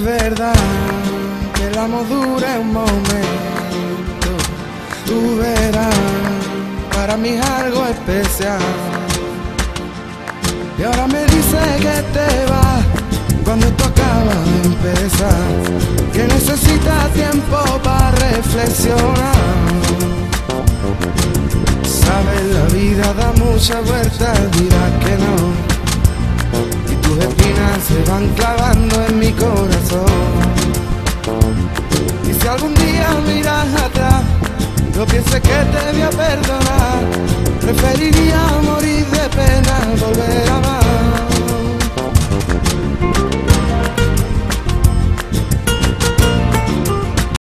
verdad que el amor dura un momento, tú verás, para mí es algo especial. Y ahora me dice que te vas cuando esto acaba de empezar, que necesita tiempo para reflexionar. Sabes, la vida da muchas vueltas, dirás que no, y tus espinas se van clavando en mi corazón. Y si algún día miras atrás, no pienses que te voy a perdonar, preferiría morir de pena, volver a